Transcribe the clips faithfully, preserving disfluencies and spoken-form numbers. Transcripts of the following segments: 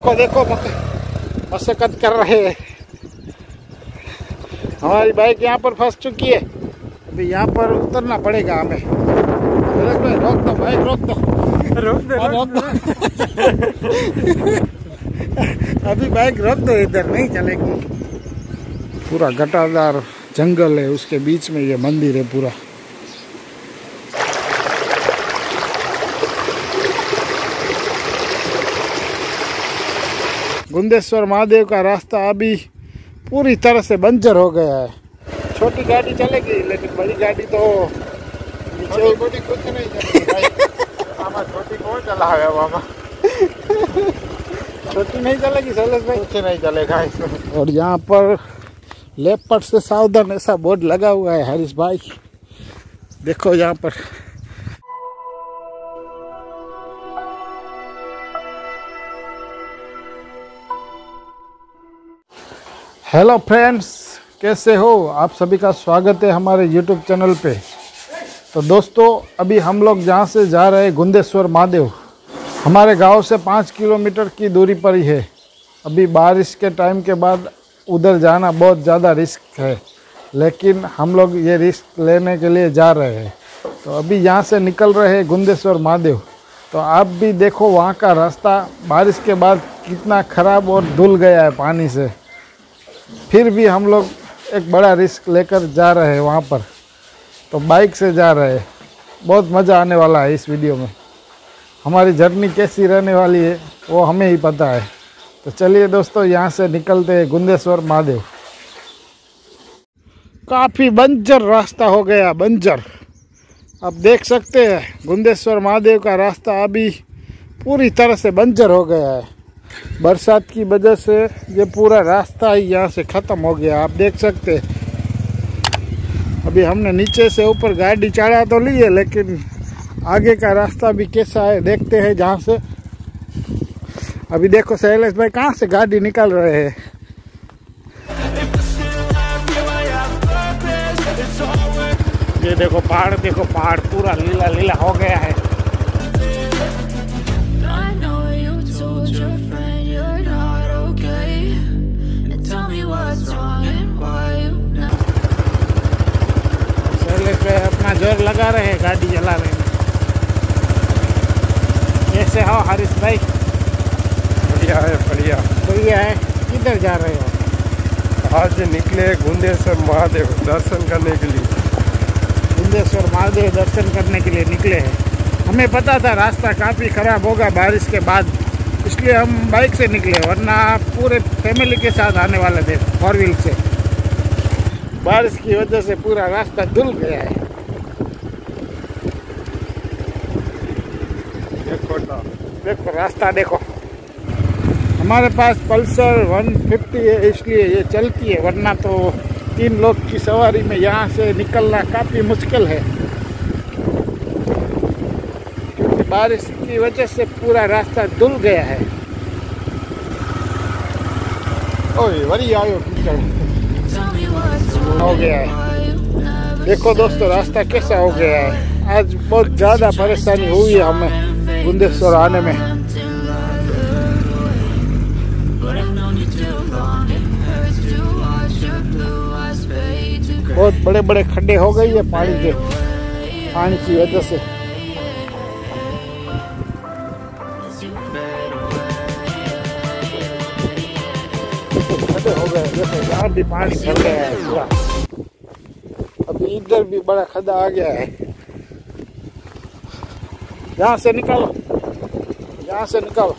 को देखो मशक्कत कर रहे हैं। हमारी बाइक यहाँ पर फंस चुकी है। अभी यहाँ पर उतरना पड़ेगा हमें। रोक दो बाइक, रोक दो रोक दो रोक दो अभी बाइक रोक दो, इधर नहीं चलेगी। पूरा घटादार जंगल है, उसके बीच में ये मंदिर है पूरा। गुंदेश्वर महादेव का रास्ता अभी पूरी तरह से बंजर हो गया है। छोटी गाड़ी चलेगी, लेकिन बड़ी गाड़ी तो नीचे छोटी खुद नहीं चलेगी भाई। मामा छोटी कौन चला है मामा? छोटी नहीं चलेगी शैलेश भाई, कुछ नहीं चलेगा इसमें। और यहाँ पर लेपर्ड से सावधान ऐसा बोर्ड लगा हुआ है हरीश भाई, देखो यहाँ पर। हेलो फ्रेंड्स, कैसे हो आप? सभी का स्वागत है हमारे यूट्यूब चैनल पे। तो दोस्तों, अभी हम लोग जहाँ से जा रहे हैं गुंदेश्वर महादेव, हमारे गांव से पाँच किलोमीटर की दूरी पर ही है। अभी बारिश के टाइम के बाद उधर जाना बहुत ज़्यादा रिस्क है, लेकिन हम लोग ये रिस्क लेने के लिए जा रहे हैं। तो अभी यहाँ से निकल रहे हैं गुंदेश्वर महादेव। तो आप भी देखो वहाँ का रास्ता बारिश के बाद कितना ख़राब और धुल गया है पानी से। फिर भी हम लोग एक बड़ा रिस्क लेकर जा रहे हैं वहाँ पर। तो बाइक से जा रहे हैं, बहुत मज़ा आने वाला है इस वीडियो में। हमारी जर्नी कैसी रहने वाली है वो हमें ही पता है। तो चलिए दोस्तों, यहाँ से निकलते हैं गुंदेश्वर महादेव। काफ़ी बंजर रास्ता हो गया, बंजर। आप देख सकते हैं गुंदेश्वर महादेव का रास्ता अभी पूरी तरह से बंजर हो गया है। बरसात की वजह से ये पूरा रास्ता ही यहाँ से ख़त्म हो गया, आप देख सकते हैं। अभी हमने नीचे से ऊपर गाड़ी चढ़ा तो ली है, लेकिन आगे का रास्ता भी कैसा है देखते हैं जहाँ से। अभी देखो शैलेश भाई कहाँ से गाड़ी निकाल रहे हैं। ये देखो पहाड़, देखो पहाड़ पूरा लीला लीला हो गया है। अपना जोर लगा रहे हैं, गाड़ी चला रहे हैं। कैसे हो हरीश भाई? बढ़िया है, बढ़िया बढ़िया है। किधर जा रहे हो? आज निकले गुंदेश्वर महादेव दर्शन करने के लिए। गुंदेश्वर महादेव दर्शन करने के लिए निकले हैं। हमें पता था रास्ता काफ़ी ख़राब होगा बारिश के बाद, इसलिए हम बाइक से निकले, वरना पूरे फैमिली के साथ आने वाले थे फोर व्हील से। बारिश की वजह से पूरा रास्ता धुल गया है। देखो देखो रास्ता देखो। हमारे पास पल्सर वन फिफ्टी है, इसलिए ये चलती है, वरना तो तीन लोग की सवारी में यहाँ से निकलना काफ़ी मुश्किल है, क्योंकि बारिश की वजह से पूरा रास्ता धुल गया है। ओए वरी आयो कीचड़ हो गया है। देखो दोस्तों रास्ता कैसा हो गया है। आज बहुत ज़्यादा परेशानी हुई है हमें गुंदेश्वर आने में। बहुत बड़े बड़े खड्डे हो गई है पानी के पानी की वजह से। खड्डे हो गए, देखो यहाँ भी पानी भर गया है पूरा। अभी इधर भी बड़ा खड्डा आ गया है। यहाँ से निकालो, यहाँ से निकालो।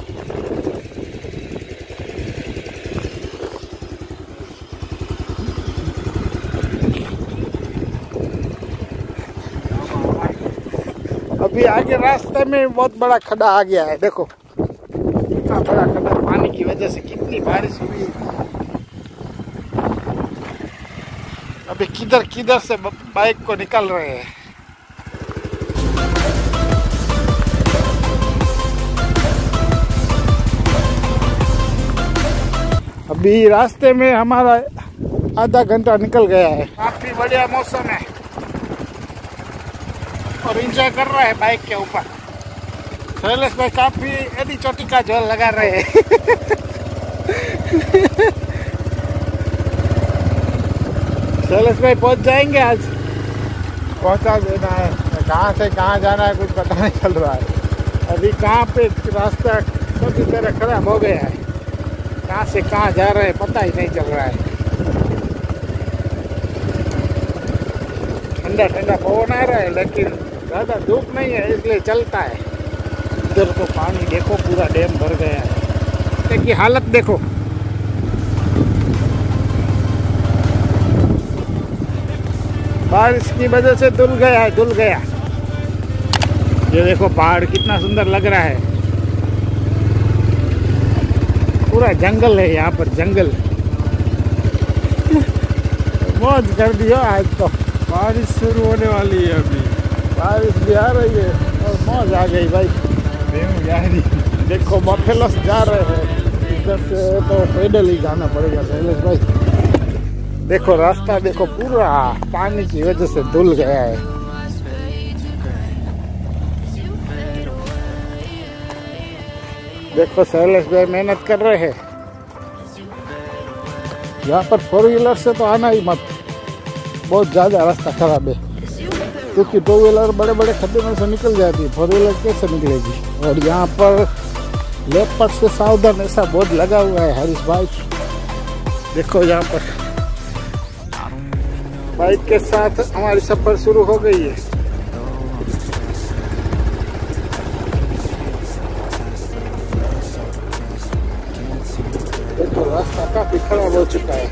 अभी आगे रास्ते में बहुत बड़ा खड्डा आ गया है, देखो कितना बड़ा खड्डा पानी की वजह से, कितनी बारिश हुई है। अभी किधर किधर से बाइक को निकल रहे हैं। अभी रास्ते में हमारा आधा घंटा निकल गया है। काफी बढ़िया मौसम है और एंजॉय कर रहा है बाइक के ऊपर। शैलेश भाई काफी एडी चोटी का झोल लगा रहे हैं। शैलेश भाई पहुंच जाएंगे आज? पहुंचा देना है, कहाँ से कहाँ जाना है कुछ पता नहीं चल रहा है। अभी कहाँ पे रास्ता सभी तरह खराब हो गया है, कहाँ से कहाँ जा रहे हैं पता ही नहीं चल रहा है। ठंडा ठंडा पवन आ रहा है लेकिन ज़्यादा धूप नहीं है इसलिए चलता है। इधर तो पानी देखो पूरा डैम भर गया है, देखिए हालत देखो। बारिश की वजह से धुल गया है, धुल गया। ये देखो पहाड़ कितना सुंदर लग रहा है, पूरा जंगल है यहाँ पर, जंगल। मौज कर दियो आज तो। बारिश शुरू होने वाली है अभी, बारिश भी आ रही है और मौज आ गई भाई। देखो बफेलो जा रहे हैं, इधर से तो पैदल ही जाना पड़ेगा शैलेश भाई। देखो रास्ता देखो पूरा पानी की वजह से धुल गया है। देखो शैलेश भाई मेहनत कर रहे हैं। यहाँ पर फोर व्हीलर से तो आना ही मत, बहुत ज़्यादा रास्ता खराब है, क्योंकि टू व्हीलर बड़े बड़े खड्डे में से निकल जाती है, फोर व्हीलर कैसे निकलेगी। और यहाँ पर लेपर्ड से सावधान ऐसा बोर्ड लगा हुआ है हरीश भाई। देखो यहाँ पर बाइक के साथ हमारी सफर शुरू हो गई है। देखो रास्ता काफी खराब हो चुका है,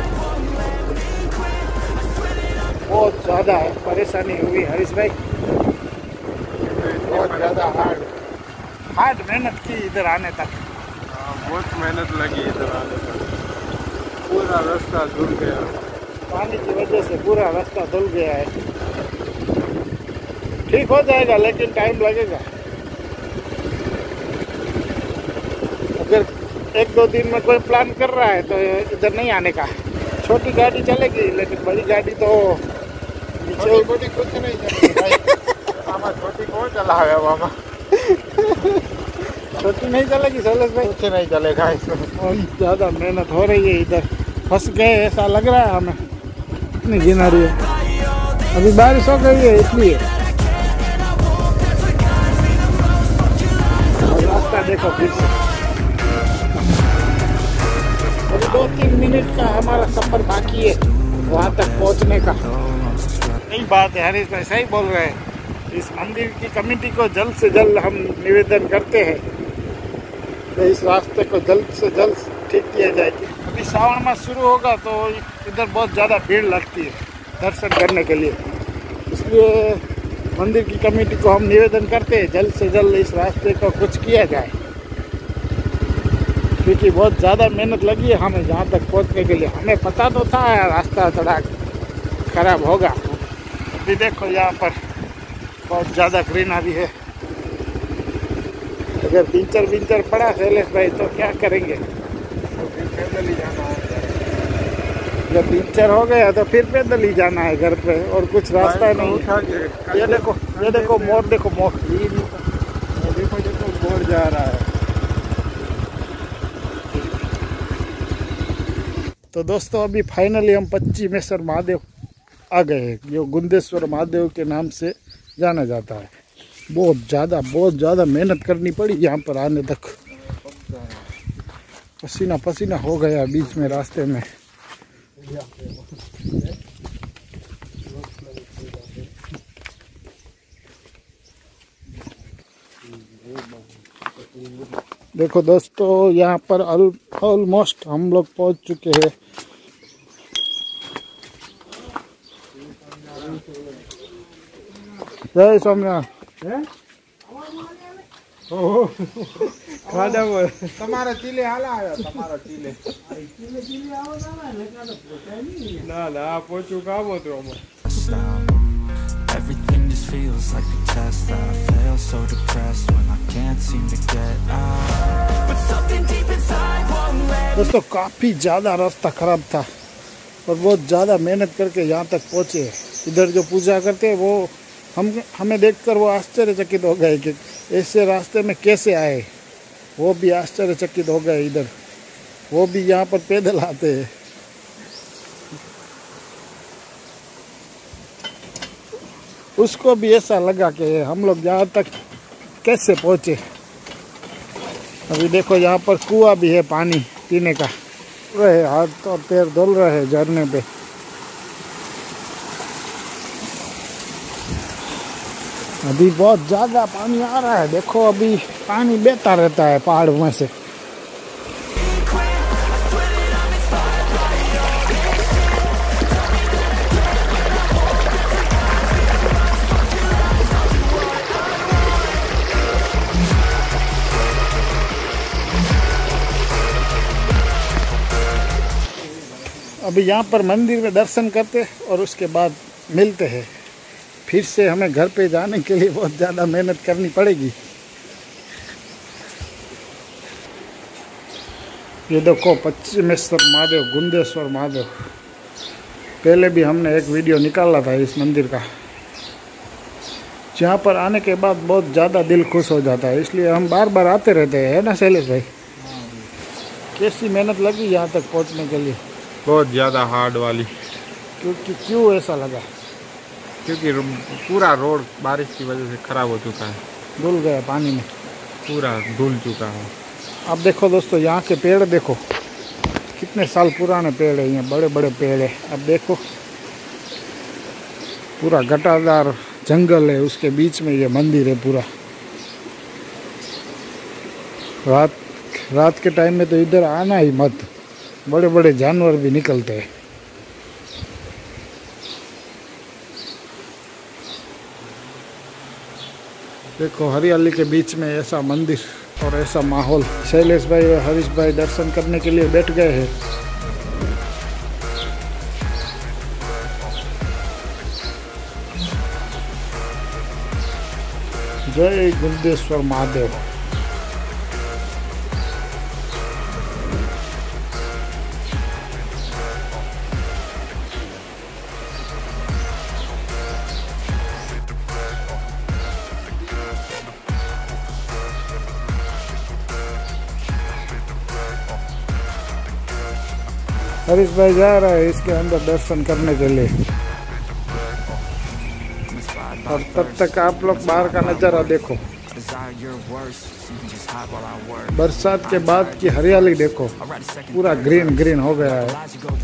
बहुत ज्यादा परेशानी हुई हरीश भाई, बहुत ज्यादा हार्ड हार्ड मेहनत की इधर आने तक। बहुत मेहनत लगी इधर आने तक, पूरा रास्ता धुल गया, पानी की वजह से पूरा रास्ता धुल गया है। ठीक हो जाएगा लेकिन टाइम लगेगा। अगर एक दो दिन में कोई प्लान कर रहा है तो इधर नहीं आने का। छोटी गाड़ी चलेगी लेकिन बड़ी गाड़ी तो छोटी छोटी कुछ नहीं चलेगी भाई। मामा छोटी कौन चला है मामा? छोटी नहीं चलेगी शैलेश भाई, कुछ नहीं चलेगा इसमें। बहुत ज़्यादा मेहनत हो रही है, इधर फंस गए ऐसा लग रहा है हमें, इतनी गिन रही है। अभी बारिश हो गई है इसलिए। और रास्ता देखो फिर से, अभी दो तीन मिनट का हमारा सफर बाकी है वहाँ तक पहुँचने का। सही बात है हरीश भाई, सही बोल रहे हैं। इस मंदिर की कमेटी को जल्द से जल्द हम निवेदन करते हैं तो इस रास्ते को जल्द से जल्द ठीक किया जाए। अभी श्रावण मास शुरू होगा तो इधर बहुत ज़्यादा भीड़ लगती है दर्शन करने के लिए, इसलिए मंदिर की कमेटी को हम निवेदन करते हैं जल्द से जल्द इस रास्ते को कुछ किया जाए, क्योंकि बहुत ज़्यादा मेहनत लगी है हमें यहाँ तक पहुँचने के लिए। हमें पता तो था रास्ता थोड़ा खराब होगा। अभी देखो यहाँ पर बहुत ज़्यादा ग्रीनरी है, अगर पिंचर विंचर पड़ा शैलेश भाई तो क्या करेंगे? पैदल ही जाना है, जब पिंचर हो गया तो फिर पैदल ही जाना है घर पे, और कुछ रास्ता नहीं। ये देखो ये देखो मोर, देखो मोर, देखो देखो मोर जा रहा है। तो दोस्तों अभी फाइनली हम पच्चीमेश्वर महादेव आ गए हैं, जो गुंदेश्वर महादेव के नाम से जाना जाता है। बहुत ज़्यादा बहुत ज़्यादा मेहनत करनी पड़ी यहाँ पर आने तक, पसीना पसीना हो गया बीच में रास्ते में। देखो दोस्तों यहाँ पर ऑलमोस्ट हम लोग पहुँच चुके हैं। जय स्वामीनारायण। ખાડા પર તમારા ચીલે હાલા આવ્યો તમારો ચીલે ના ના આ પોચું કામ હતું આમાં. Everything just feels like a test that I fail, so depressed when I can't seem to get out. But something deep inside won't let. दोस्तों काफ़ी ज़्यादा रास्ता ख़राब था और बहुत ज़्यादा मेहनत करके यहाँ तक पहुँचे। इधर जो पूजा करते हैं वो हम हमें देखकर वो आश्चर्यचकित हो गए कि ऐसे रास्ते में कैसे आए। वो भी आश्चर्यचकित हो गए, इधर वो भी यहाँ पर पैदल आते हैं। उसको भी ऐसा लगा कि हम लोग यहाँ तक कैसे पहुँचे। अभी देखो यहाँ पर कुआं भी है पानी पीने का। रहे हाथ और पैर धुल रहे हैं झरने पे। अभी बहुत ज़्यादा पानी आ रहा है, देखो अभी पानी बहता रहता है पहाड़ में से। अभी यहाँ पर मंदिर में दर्शन करते और उसके बाद मिलते हैं। फिर से हमें घर पे जाने के लिए बहुत ज़्यादा मेहनत करनी पड़ेगी। ये देखो पश्चिमेश्वर महादेव, गुंदेश्वर महादेव। पहले भी हमने एक वीडियो निकाला था इस मंदिर का, जहाँ पर आने के बाद बहुत ज़्यादा दिल खुश हो जाता है, इसलिए हम बार बार आते रहते हैं, है ना शैलेश भाई? कैसी मेहनत लगी यहाँ तक पहुँचने के लिए? बहुत ज़्यादा हार्ड वाली। क्योंकि क्यों ऐसा लगा? क्योंकि पूरा रोड बारिश की वजह से खराब हो चुका है, धुल गया पानी में, पूरा धुल चुका है। अब देखो दोस्तों, यहाँ के पेड़ देखो, कितने साल पुराने पेड़ है, ये बड़े बड़े पेड़ है। अब देखो पूरा घटादार जंगल है, उसके बीच में ये मंदिर है पूरा। रात रात के टाइम में तो इधर आना ही मत, बड़े बड़े जानवर भी निकलते हैं। देखो हरियाली के बीच में ऐसा मंदिर और ऐसा माहौल। शैलेश भाई और हरीश भाई दर्शन करने के लिए बैठ गए हैं। जय गुंदेश्वर महादेव। हरीश भाई जा रहा है इसके अंदर दर्शन करने के लिए, और तब तक आप लोग बाहर का नज़ारा देखो। बरसात के बाद की हरियाली देखो, पूरा ग्रीन ग्रीन हो गया है।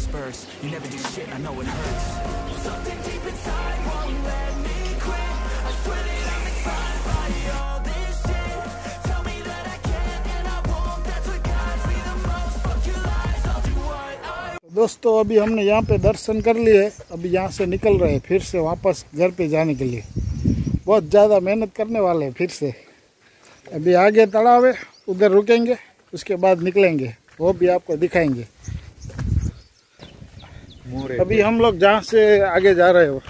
दोस्तों अभी हमने यहाँ पे दर्शन कर लिए, अभी यहाँ से निकल रहे हैं फिर से वापस घर पे जाने के लिए। बहुत ज़्यादा मेहनत करने वाले हैं फिर से। अभी आगे तालाब है, उधर रुकेंगे, उसके बाद निकलेंगे, वो भी आपको दिखाएंगे। अभी हम लोग जहाँ से आगे जा रहे हो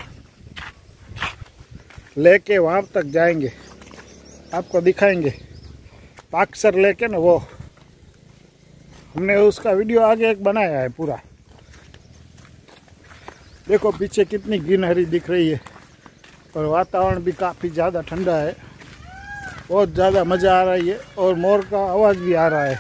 लेके वहाँ तक जाएंगे, आपको दिखाएंगे। पाकसर लेके ना, वो हमने उसका वीडियो आगे एक बनाया है पूरा। देखो पीछे कितनी ग्रीनरी दिख रही है, और वातावरण भी काफ़ी ज़्यादा ठंडा है, बहुत ज़्यादा मज़ा आ रही है, और मोर का आवाज़ भी आ रहा है।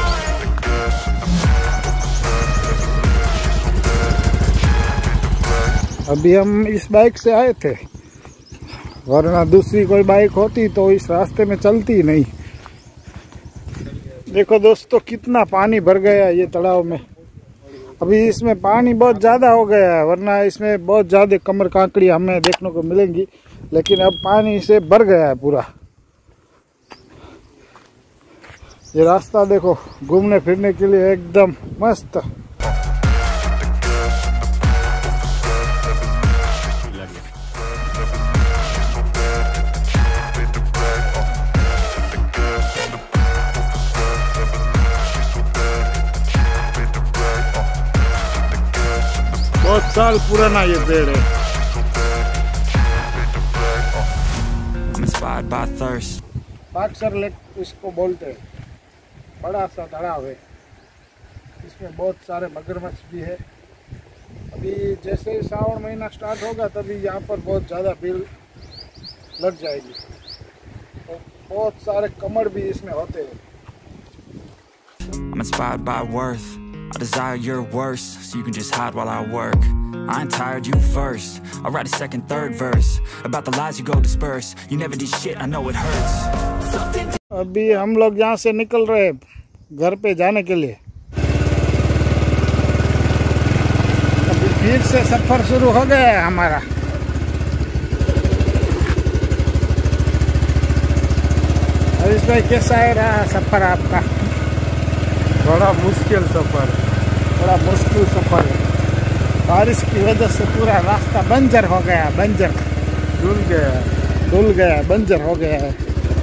अभी हम इस बाइक से आए थे, वरना दूसरी कोई बाइक होती तो इस रास्ते में चलती ही नहीं। देखो दोस्तों कितना पानी भर गया ये तालाब में। अभी इसमें पानी बहुत ज़्यादा हो गया है, वरना इसमें बहुत ज़्यादा कमर कांकड़ी हमें देखने को मिलेंगी, लेकिन अब पानी से भर गया है पूरा। ये रास्ता देखो, घूमने फिरने के लिए एकदम मस्त। बहुत साल पुराना ये पेड़ है। पाकसर लेक इसको बोलते हैं, बड़ा सा तालाब है, इसमें बहुत सारे मगरमच्छ भी है। अभी जैसे ही सावन महीना स्टार्ट होगा तभी यहाँ पर बहुत ज़्यादा भीड़ लग जाएगी। तो बहुत सारे कमर भी इसमें होते हैं। I'm inspired by worth, I desire your worst, so you can just hide while I work. I ain't tired, you first, I'll write a second, third verse about the lies you go disperse. You never did shit, I know it hurts. अभी हम लोग यहाँ से निकल रहे हैं घर पे जाने के लिए। अभी फिर से सफर शुरू हो गया है हमारा। हरीश भाई, कैसा है रहा सफर आपका? बड़ा मुश्किल सफर, बड़ा मुश्किल सफर है। बारिश की वजह से पूरा रास्ता बंजर हो गया, बंजर धुल गया धुल गया, बंजर हो गया है।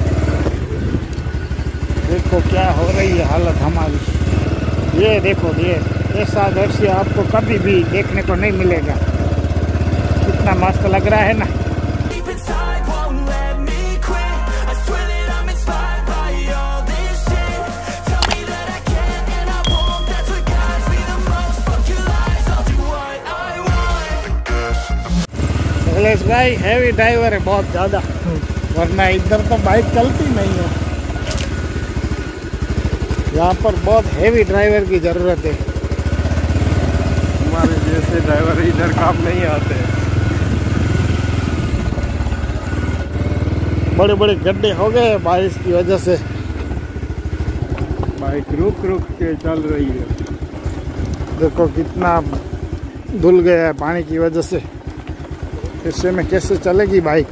देखो क्या हो रही है हालत हमारी। ये देखो, ये ऐसा दृश्य आपको कभी भी देखने को नहीं मिलेगा। कितना मस्त लग रहा है ना। शैलेश भाई हैवी ड्राइवर है बहुत ज़्यादा, वरना इधर तो बाइक चलती नहीं है। यहाँ पर बहुत हैवी ड्राइवर की ज़रूरत है। हमारे जैसे ड्राइवर इधर काम नहीं आते। बड़े बड़े गड्ढे हो गए बारिश की वजह से। बाइक रुक रुक के चल रही है। देखो कितना धुल गया है पानी की वजह से। इससे में कैसे चलेगी बाइक?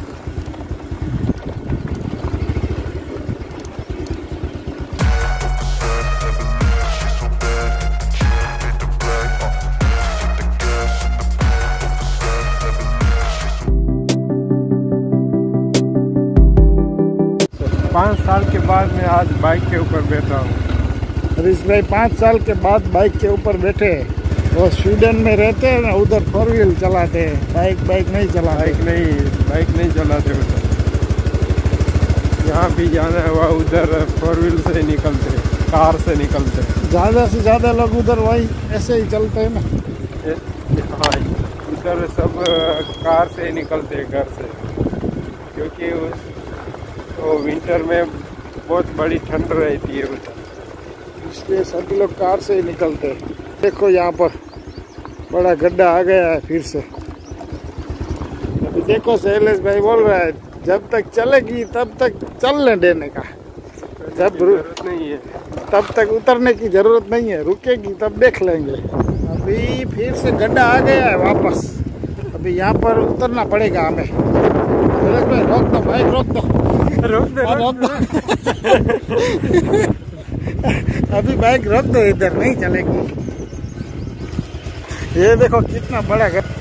पाँच साल के बाद मैं आज बाइक के ऊपर बैठा हूँ। हरीश भाई पाँच साल के बाद बाइक के ऊपर बैठे हैं। वो स्वीडन में रहते हैं ना, उधर फोर व्हील चलाते हैं, बाइक बाइक नहीं चलाते। बाइक नहीं बाइक नहीं चलाते उधर। यहाँ भी जाना है वह उधर फोर व्हील से निकलते, कार से निकलते। ज़्यादा से ज़्यादा लोग उधर वही ऐसे ही चलते हैं ना। हाँ, उधर सब कार से निकलते घर से, क्योंकि उस तो विंटर में बहुत बड़ी ठंड रहती है उधर, इसलिए सभी लोग कार से ही निकलते हैं। देखो यहाँ पर बड़ा गड्ढा आ गया है फिर से। अभी देखो शैलेश भाई बोल रहा है जब तक चलेगी तब तक चलने देने का, जब जरूरत नहीं है तब तक उतरने की जरूरत नहीं है, रुकेगी तब देख लेंगे। अभी फिर से गड्ढा आ गया है वापस। अभी यहाँ पर उतरना पड़ेगा हमें। शैलेश भाई रोक दो, बाइक रोक दो, रोक दे रोक दो। अभी बाइक रोक दो, इधर नहीं चलेगी। ये देखो कितना बड़ा गड्ढा,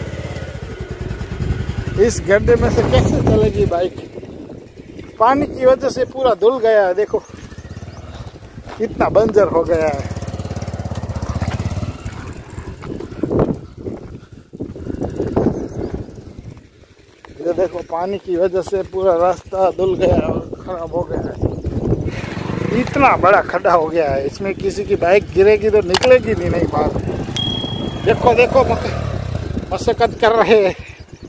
इस गड्ढे में से कैसे चलेगी बाइक? पानी की वजह से पूरा धुल गया है। देखो कितना बंजर हो गया है। ये देखो पानी की वजह से पूरा रास्ता धुल गया और खराब हो गया है। इतना बड़ा खड्डा हो गया है, इसमें किसी की बाइक गिरेगी तो निकलेगी नहीं नहीं बाहर। देखो देखो मशक्कत कर रहे हैं।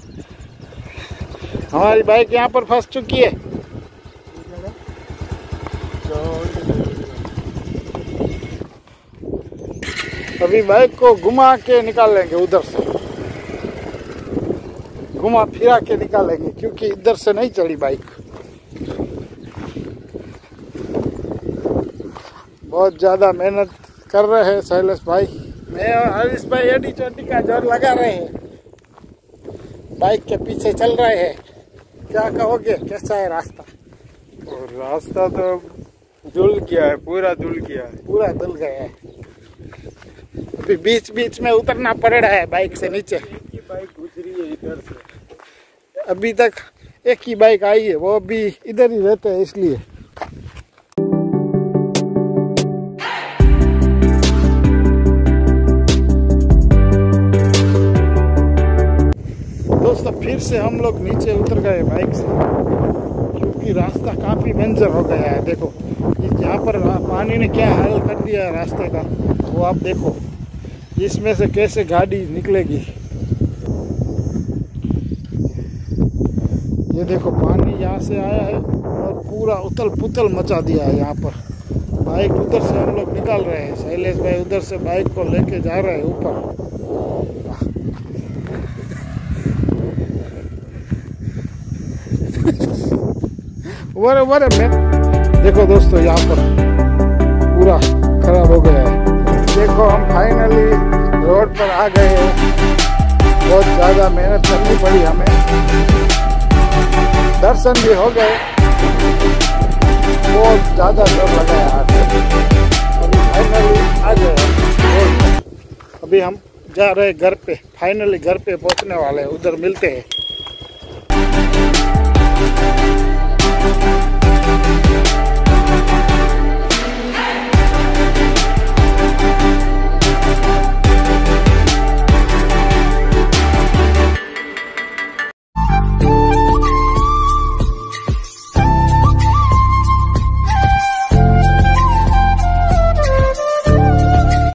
हमारी बाइक यहाँ पर फंस चुकी है। अभी बाइक को घुमा के निकालेंगे, उधर से घुमा फिरा के निकालेंगे, क्योंकि इधर से नहीं चली बाइक। बहुत ज़्यादा मेहनत कर रहे हैं शैलेश भाई। मैं और हरीश भाई एडी चोटी का जोर लगा रहे हैं, बाइक के पीछे चल रहे हैं। क्या कहोगे, कैसा है रास्ता? और रास्ता तो धुल गया है, पूरा धुल गया है, पूरा धुल गया है। अभी बीच बीच में उतरना पड़ रहा है बाइक से नीचे। एक ही बाइक गुजरी है इधर से। अभी तक एक ही बाइक आई है, वो अभी इधर ही रहते हैं इसलिए। दोस्तों फिर से हम लोग नीचे उतर गए बाइक से, क्योंकि रास्ता काफ़ी बंजर हो गया है। देखो यहाँ पर पानी ने क्या हाल कर दिया है रास्ते का, वो आप देखो। इसमें से कैसे गाड़ी निकलेगी। ये देखो पानी यहाँ से आया है और पूरा उथल पुथल मचा दिया है यहाँ पर। बाइक उधर से हम लोग निकाल रहे हैं, शैलेश भाई उधर से बाइक को लेके जा रहे हैं ऊपर। वरे वरे मैं देखो दोस्तों यहाँ पर पूरा खराब हो गया है। देखो हम फाइनली रोड पर आ गए हैं। बहुत ज़्यादा मेहनत करनी पड़ी हमें, दर्शन भी हो गए, बहुत ज़्यादा डर लगा है आज। अभी फाइनली आ गए हैं। अभी हम जा रहे हैं घर पे, फाइनली घर पे पहुंचने वाले हैं, उधर मिलते हैं।